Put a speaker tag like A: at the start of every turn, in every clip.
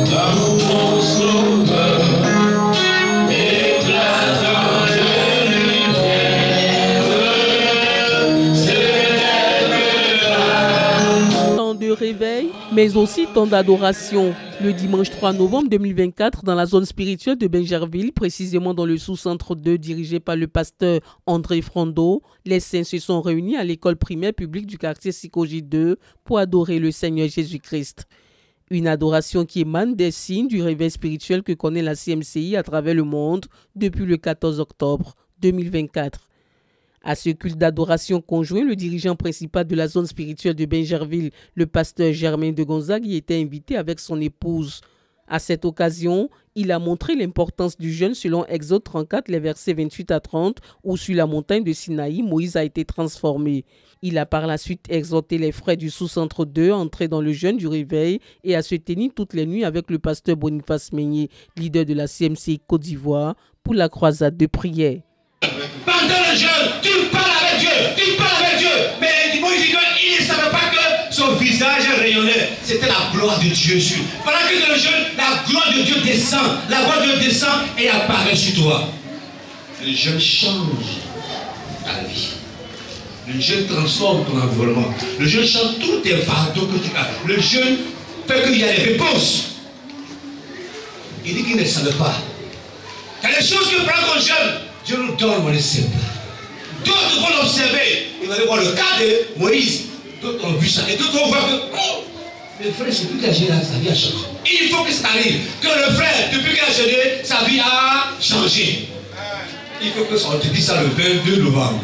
A: De réveil, mais aussi temps d'adoration. Le dimanche 3 novembre 2024, dans la zone spirituelle de Bingerville, précisément dans le sous-centre 2 dirigé par le pasteur André Frondeau, les saints se sont réunis à l'école primaire publique du quartier Sikoji 2 pour adorer le Seigneur Jésus-Christ. Une adoration qui émane des signes du réveil spirituel que connaît la CMCI à travers le monde depuis le 14 octobre 2024. À ce culte d'adoration conjoint, le dirigeant principal de la zone spirituelle de Bingerville, le pasteur Germain de Gonzague, y était invité avec son épouse. À cette occasion, il a montré l'importance du jeûne selon Exode 34, les versets 28 à 30, où sur la montagne de Sinaï, Moïse a été transformé. Il a par la suite exhorté les frères du sous-centre 2 à entrer dans le jeûne du réveil et à se tenir toutes les nuits avec le pasteur Boniface Meignet, leader de la CMCI Côte d'Ivoire, pour la croisade de prière.
B: Pendant le jeûne, tu parles avec Dieu, mais Moïse il ne savait pas que son visage rayonnait. C'était la gloire de Dieu. Pendant que dans le jeûne, la gloire de Dieu descend, et apparaît sur toi. Le jeûne change ta vie. Le jeûne transforme ton environnement. Le jeûne change tous tes fardeaux que tu as. Le jeûne fait qu'il y a des réponses. Il dit qu'il ne savait pas. Il y a des choses que prend ton jeûne. Dieu nous donne, on ne sait pas. D'autres vont l'observer. Ils vont aller voir le cas de Moïse. D'autres ont vu ça. Et d'autres vont voir que le frère, depuis qu'il a jeûné, sa vie a changé. Il faut que ça arrive. Que le frère, depuis qu'il a jeûné, sa vie a changé. Il faut que ça, on te dise ça le 22 novembre.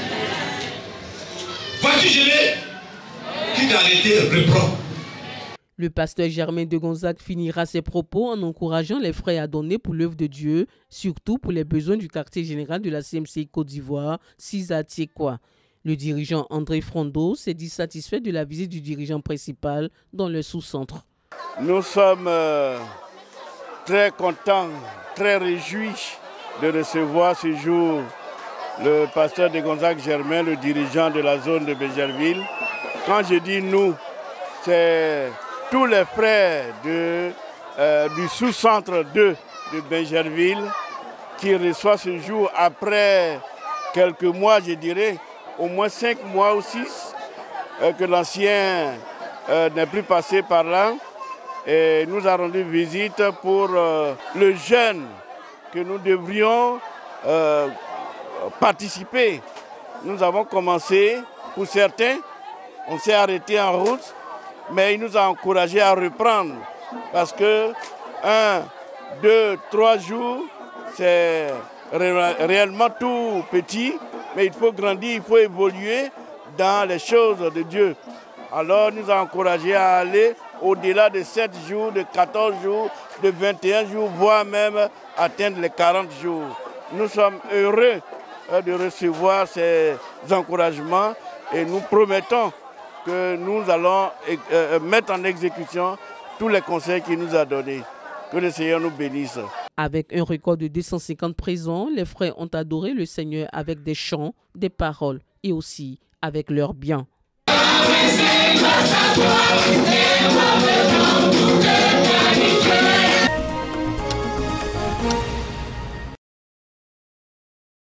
B: Vas-tu jeûner? Qui t'a arrêté, reprends.
A: Le pasteur Germain de Gonzague finira ses propos en encourageant les frères à donner pour l'œuvre de Dieu, surtout pour les besoins du quartier général de la CMCI Côte d'Ivoire, Cisa Tiekwa. Le dirigeant André Frondeau s'est dit satisfait de la visite du dirigeant principal dans le sous-centre.
C: Nous sommes très contents, très réjouis de recevoir ce jour le pasteur de Gonzague Germain, le dirigeant de la zone de Bingerville. Quand je dis nous, c'est tous les frères du sous-centre 2 de Bingerville qui reçoivent ce jour après quelques mois, je dirais, au moins 5 mois ou 6, que l'ancien n'est plus passé par là. Et nous avons rendu visite pour le jeûne que nous devrions participer. Nous avons commencé, pour certains, on s'est arrêté en route, mais il nous a encouragés à reprendre parce que 1, 2, 3 jours, c'est réellement tout petit, mais il faut grandir, il faut évoluer dans les choses de Dieu. Alors il nous a encouragés à aller au-delà de 7 jours, de 14 jours, de 21 jours, voire même atteindre les 40 jours. Nous sommes heureux de recevoir ces encouragements et nous promettons que nous allons mettre en exécution tous les conseils qu'il nous a donnés. Que le Seigneur nous bénisse.
A: Avec un record de 250 présents, les frères ont adoré le Seigneur avec des chants, des paroles et aussi avec leurs biens.
D: Grâce à toi,